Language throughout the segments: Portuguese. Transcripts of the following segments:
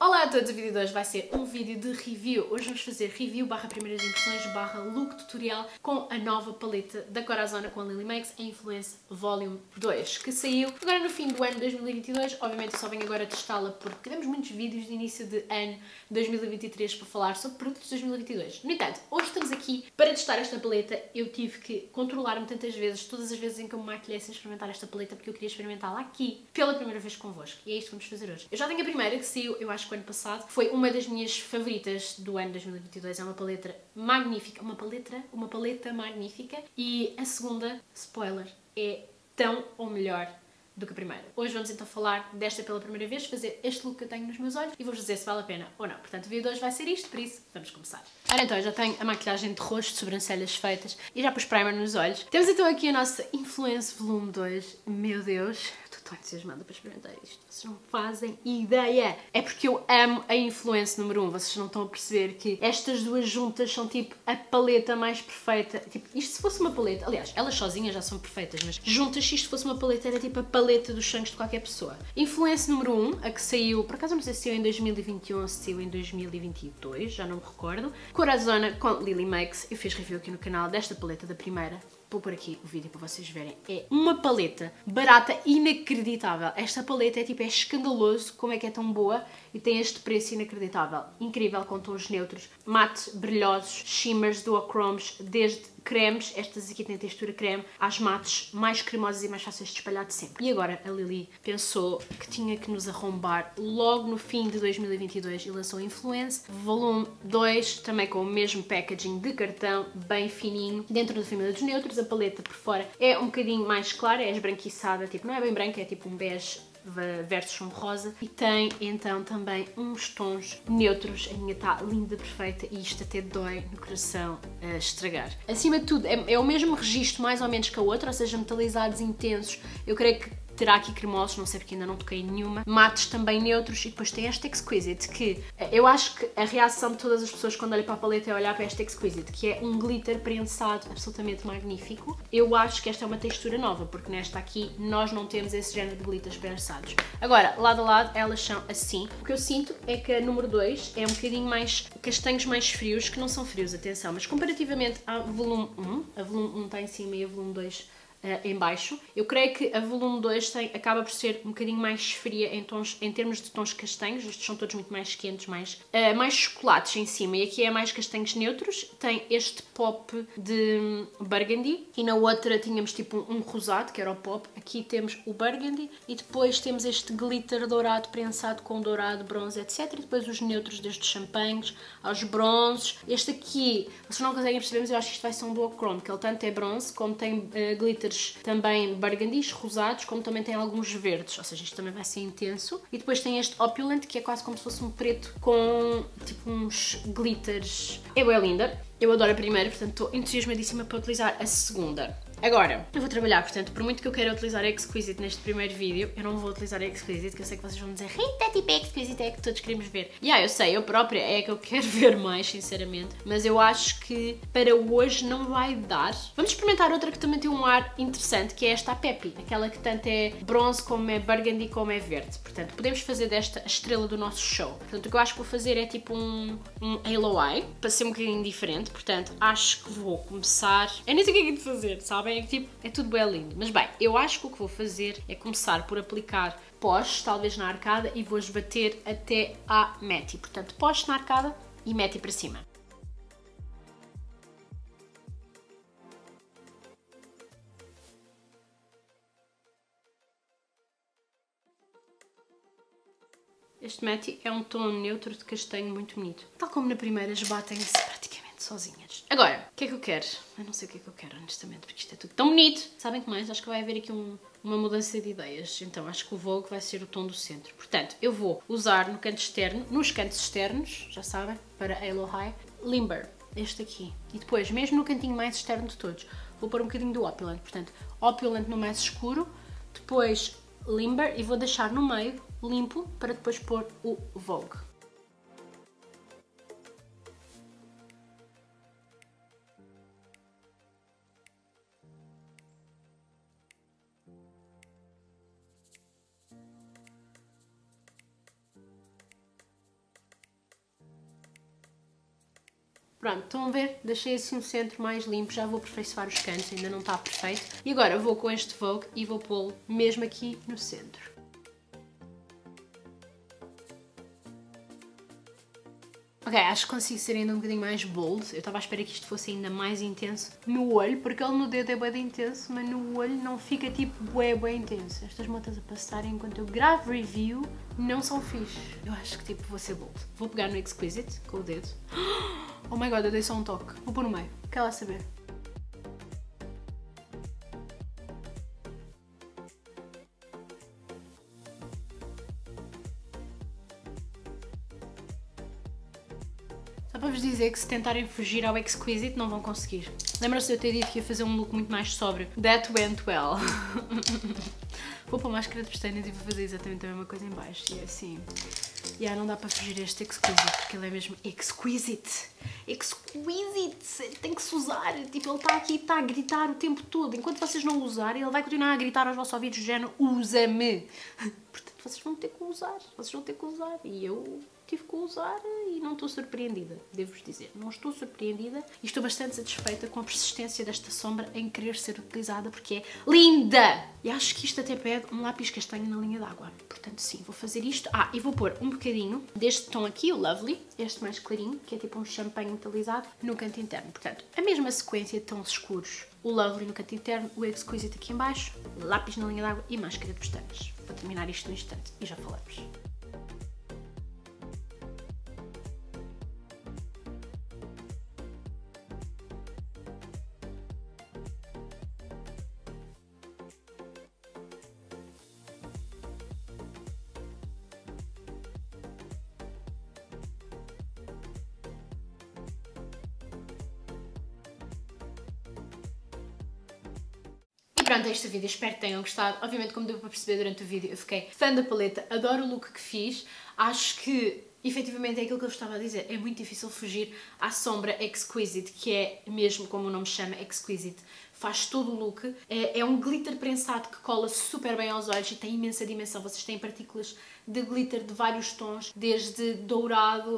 Olá a todos, o vídeo de hoje vai ser um vídeo de review. Hoje vamos fazer review barra primeiras impressões barra look tutorial com a nova paleta da Corazon com a Lily Makes, a Influence Volume 2, que saiu agora no fim do ano 2022. Obviamente eu só venho agora testá-la porque tivemos muitos vídeos de início de ano 2023 para falar sobre produtos de 2022. No entanto, hoje estamos aqui para testar esta paleta. Eu tive que controlar-me tantas vezes, todas as vezes em que eu me maquilhei sem experimentar esta paleta, porque eu queria experimentá-la aqui pela primeira vez convosco. E é isto que vamos fazer hoje. Eu já tenho a primeira, que saiu, eu acho que o ano passado. Foi uma das minhas favoritas do ano 2022. É uma paleta magnífica. Uma paleta magnífica. E a segunda, spoiler, é tão ou melhor do que a primeira. Hoje vamos então falar desta pela primeira vez, fazer este look que eu tenho nos meus olhos e vou-vos dizer se vale a pena ou não. Portanto, o vídeo de hoje vai ser isto, por isso, vamos começar. Ora então, eu já tenho a maquilhagem de rosto, sobrancelhas feitas e já pus primer nos olhos. Temos então aqui a nossa Influence Volume 2. Meu Deus, estou tão entusiasmada para experimentar isto. Vocês não fazem ideia. É porque eu amo a Influence número 1. Vocês não estão a perceber que estas duas juntas são tipo a paleta mais perfeita. Tipo, isto se fosse uma paleta, aliás, elas sozinhas já são perfeitas, mas juntas, se isto fosse uma paleta, era tipo a paleta dos sonhos de qualquer pessoa. Influence número 1, a que saiu, por acaso não sei se saiu em 2021 ou se saiu em 2022, já não me recordo. Corazon com Lily Makes. Eu fiz review aqui no canal desta paleta da primeira. Vou pôr aqui o vídeo para vocês verem. É uma paleta barata, inacreditável. Esta paleta é tipo, é escandaloso como é que é tão boa e tem este preço inacreditável. Incrível, com tons neutros, mate, brilhosos, shimmers, duochromes, desde cremes, estas aqui têm textura creme, às mates mais cremosas e mais fáceis de espalhar de sempre. E agora a Lily pensou que tinha que nos arrombar logo no fim de 2022 e lançou Influence Volume 2, também com o mesmo packaging de cartão, bem fininho, dentro da família dos neutros. A paleta por fora é um bocadinho mais clara, é esbranquiçada, tipo, não é bem branca, é tipo um bege versus um rosa, e tem então também uns tons neutros. A minha está linda, perfeita, e isto até dói no coração a estragar. Acima de tudo, é o mesmo registro mais ou menos que a outra, ou seja, metalizados intensos. Eu creio que terá aqui cremosos, não sei porque ainda não toquei em nenhuma. Mates também neutros, e depois tem esta Exquisite, que eu acho que a reação de todas as pessoas quando olham para a paleta é olhar para esta Exquisite, que é um glitter prensado absolutamente magnífico. Eu acho que esta é uma textura nova, porque nesta aqui nós não temos esse género de glitters prensados. Agora, lado a lado, elas são assim. O que eu sinto é que a número 2 é um bocadinho mais castanhos mais frios, que não são frios, atenção, mas comparativamente à volume 1, a volume 1 está em cima e a volume 2 em baixo. Eu creio que a volume 2 acaba por ser um bocadinho mais fria em termos de tons castanhos. Estes são todos muito mais quentes, mais chocolates em cima, e aqui é mais castanhos neutros. Tem este pop de burgundy e na outra tínhamos tipo um rosado, que era o pop. Aqui temos o burgundy e depois temos este glitter dourado prensado com dourado, bronze, etc. E depois os neutros, desde os champanhes aos bronzes. Este aqui, vocês não conseguem perceber, mas eu acho que isto vai ser um duochrome, que ele tanto é bronze como tem glitters também burgundis, rosados, como também tem alguns verdes, ou seja, isto também vai ser intenso. E depois tem este opulent, que é quase como se fosse um preto com tipo uns glitters. É bem linda. Eu adoro a primeira, portanto estou entusiasmadíssima para utilizar a segunda. Agora, eu vou trabalhar, portanto, por muito que eu queira utilizar a Exquisite neste primeiro vídeo, eu não vou utilizar a Exquisite, que eu sei que vocês vão dizer Rita, tipo, a Exquisite é a que todos queremos ver. Eu sei, eu própria é a que eu quero ver mais, sinceramente, mas eu acho que para hoje não vai dar. Vamos experimentar outra que também tem um ar interessante, que é esta, a Peppy, aquela que tanto é bronze como é burgundy como é verde. Portanto, podemos fazer desta a estrela do nosso show. Portanto, o que eu acho que vou fazer é tipo um Halo Eye, para ser um bocadinho diferente. Portanto, acho que vou começar... Eu nem sei o que é de fazer, sabem? É que tipo, é tudo bem lindo. Mas bem, eu acho que o que vou fazer é começar por aplicar pós, talvez na arcada, e vou esbater até à meti. Portanto, pós na arcada e meti para cima. Este meti é um tom neutro de castanho muito bonito. Tal como na primeira, esbatem-se praticamente sozinhas. Agora, o que é que eu quero? Eu não sei o que é que eu quero, honestamente, porque isto é tudo tão bonito. Sabem que mais? Acho que vai haver aqui uma mudança de ideias. Então, acho que o Vogue vai ser o tom do centro. Portanto, eu vou usar no canto externo, nos cantos externos, já sabem, para Halo High, Limber, este aqui. E depois, mesmo no cantinho mais externo de todos, vou pôr um bocadinho do Opulent. Portanto, Opulent no mais escuro, depois Limber, e vou deixar no meio limpo para depois pôr o Vogue. Pronto, estão a ver? Deixei assim um centro mais limpo, já vou aperfeiçoar os cantos, ainda não está perfeito. E agora vou com este Vogue e vou pô-lo mesmo aqui no centro. Ok, acho que consigo ser ainda um bocadinho mais bold. Eu estava à espera que isto fosse ainda mais intenso no olho, porque ele no dedo é bem intenso, mas no olho não fica tipo bem intenso. Estas motas a passarem enquanto eu gravo review não são fixe. Eu acho que tipo vou ser bold. Vou pegar no Exquisite com o dedo. Oh my god, eu dei só um toque. Vou pôr no meio. Quer lá saber? Só para vos dizer que se tentarem fugir ao Exquisite não vão conseguir. Lembram-se de eu ter dito que ia fazer um look muito mais sóbrio? That went well. Vou pôr máscara de pestanas e vou fazer exatamente a mesma coisa em baixo. E é assim... não dá para fugir a este Exquisite, porque ele é mesmo Exquisite. Exquisite! Tem que se usar. Tipo, ele está aqui, está a gritar o tempo todo. Enquanto vocês não usarem, ele vai continuar a gritar aos vossos ouvidos do género usa-me. Portanto, vocês vão ter que usar. Vocês vão ter que usar. E eu tive que usar e não estou surpreendida, devo-vos dizer. Não estou surpreendida e estou bastante satisfeita com a persistência desta sombra em querer ser utilizada porque é linda! E acho que isto até pede um lápis castanho na linha d'água. Portanto, sim, vou fazer isto. E vou pôr um bocadinho deste tom aqui, o Lovely, este mais clarinho, que é tipo um champanhe metalizado, no canto interno. Portanto, a mesma sequência de tons escuros. O Lovely no canto interno, o Exquisite aqui em baixo, lápis na linha d'água e máscara de pestanas. Vou terminar isto no instante e já falamos. E pronto, é este vídeo, espero que tenham gostado. Obviamente, como deu para perceber durante o vídeo, eu fiquei fã da paleta, adoro o look que fiz. Acho que, efetivamente, é aquilo que eu estava a dizer, é muito difícil fugir à sombra Exquisite, que é mesmo como o nome chama, Exquisite. Faz todo o look, é um glitter prensado que cola super bem aos olhos e tem imensa dimensão. Vocês têm partículas de glitter de vários tons, desde dourado,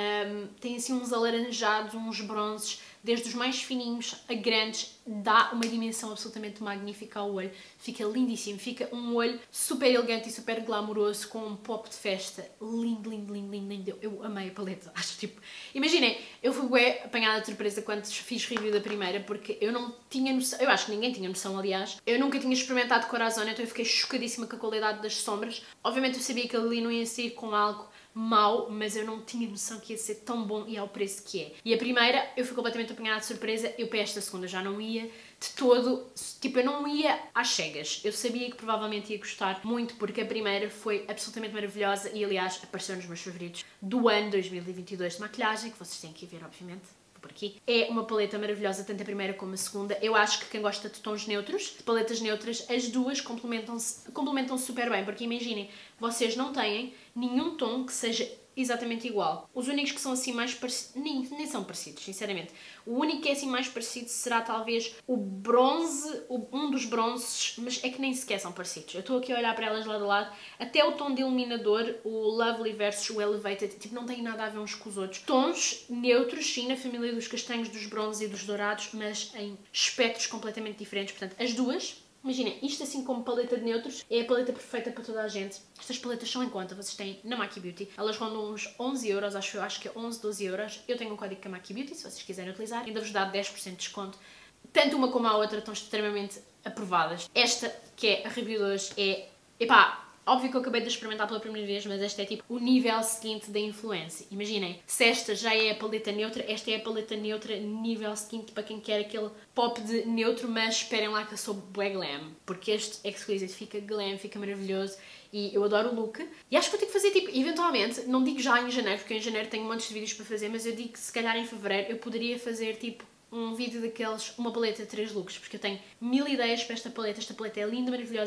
tem assim uns alaranjados, uns bronzes, desde os mais fininhos a grandes, dá uma dimensão absolutamente magnífica ao olho. Fica lindíssimo, fica um olho super elegante e super glamouroso, com um pop de festa. Lindo, lindo, lindo, lindo, lindo. Eu amei a paleta, acho tipo... Imaginem, eu fui bué apanhada de surpresa quando fiz review da primeira, porque eu não tinha noção, eu acho que ninguém tinha noção, aliás. Eu nunca tinha experimentado Corazon, então eu fiquei chocadíssima com a qualidade das sombras. Obviamente eu sabia que ali não ia sair com algo mau, mas eu não tinha noção que ia ser tão bom e ao preço que é. E a primeira, eu fui completamente apanhada de surpresa, eu para esta segunda já não ia de todo, tipo, eu não ia às cegas. Eu sabia que provavelmente ia gostar muito, porque a primeira foi absolutamente maravilhosa e, aliás, apareceu nos meus favoritos do ano 2022 de maquilhagem, que vocês têm que ver, obviamente. Por aqui. É uma paleta maravilhosa, tanto a primeira como a segunda. Eu acho que quem gosta de tons neutros, de paletas neutras, as duas complementam super bem, porque imaginem, vocês não têm nenhum tom que seja exatamente igual. Os únicos que são assim mais parecidos, nem são parecidos, sinceramente. O único que é assim mais parecido será talvez o bronze, um dos bronzes, mas é que nem sequer são parecidos. Eu estou aqui a olhar para elas lado a lado, até o tom de iluminador, o Lovely versus o Elevated, tipo, não tem nada a ver uns com os outros. Tons neutros, sim, na família dos castanhos, dos bronzes e dos dourados, mas em espectros completamente diferentes. Portanto, as duas... Imaginem, isto assim como paleta de neutros é a paleta perfeita para toda a gente. Estas paletas são em conta, vocês têm na Maki Beauty. Elas rondam uns 11 euros, acho que é 11, 12 euros. Eu tenho um código com a Maki Beauty, se vocês quiserem utilizar. Ainda vos dá 10% de desconto. Tanto uma como a outra estão extremamente aprovadas. Esta, que é a review de hoje, é... Epá, óbvio que eu acabei de experimentar pela primeira vez, mas esta é tipo o nível seguinte da influência. Imaginem, se esta já é a paleta neutra, esta é a paleta neutra nível seguinte para quem quer aquele pop de neutro, mas esperem lá que eu sou bué glam, porque este Exquisite fica glam, fica maravilhoso e eu adoro o look. E acho que vou ter que fazer tipo, eventualmente, não digo já em janeiro, porque em janeiro tenho montes de vídeos para fazer, mas eu digo que se calhar em fevereiro eu poderia fazer tipo um vídeo daqueles, uma paleta de 3 looks, porque eu tenho 1000 ideias para esta paleta é linda, maravilhosa e acho que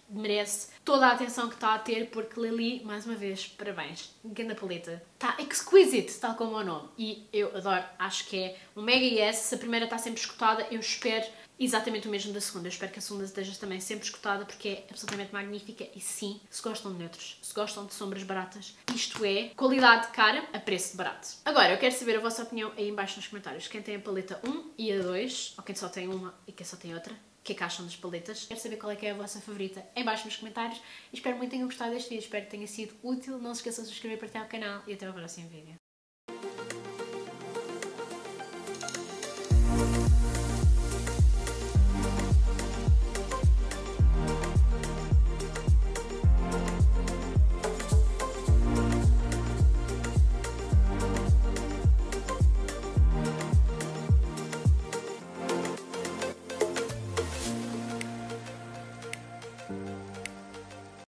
merece toda a atenção que está a ter, porque Lily, mais uma vez, parabéns, grande paleta. Está exquisite, tal como o nome, e eu adoro, acho que é um mega yes. Se a primeira está sempre esgotada, eu espero exatamente o mesmo da segunda. Eu espero que a segunda esteja também sempre esgotada, porque é absolutamente magnífica. E sim, se gostam de neutros, se gostam de sombras baratas, isto é qualidade cara a preço de barato. Agora, eu quero saber a vossa opinião aí em baixo nos comentários. Quem tem a paleta 1 e a 2, ou quem só tem uma e quem só tem outra. O que é que acham das paletas? Quero saber qual é que é a vossa favorita em baixo nos comentários. E espero muito que tenham gostado deste vídeo. Espero que tenha sido útil. Não se esqueçam de se inscrever, partilhar o canal e até ao próximo vídeo.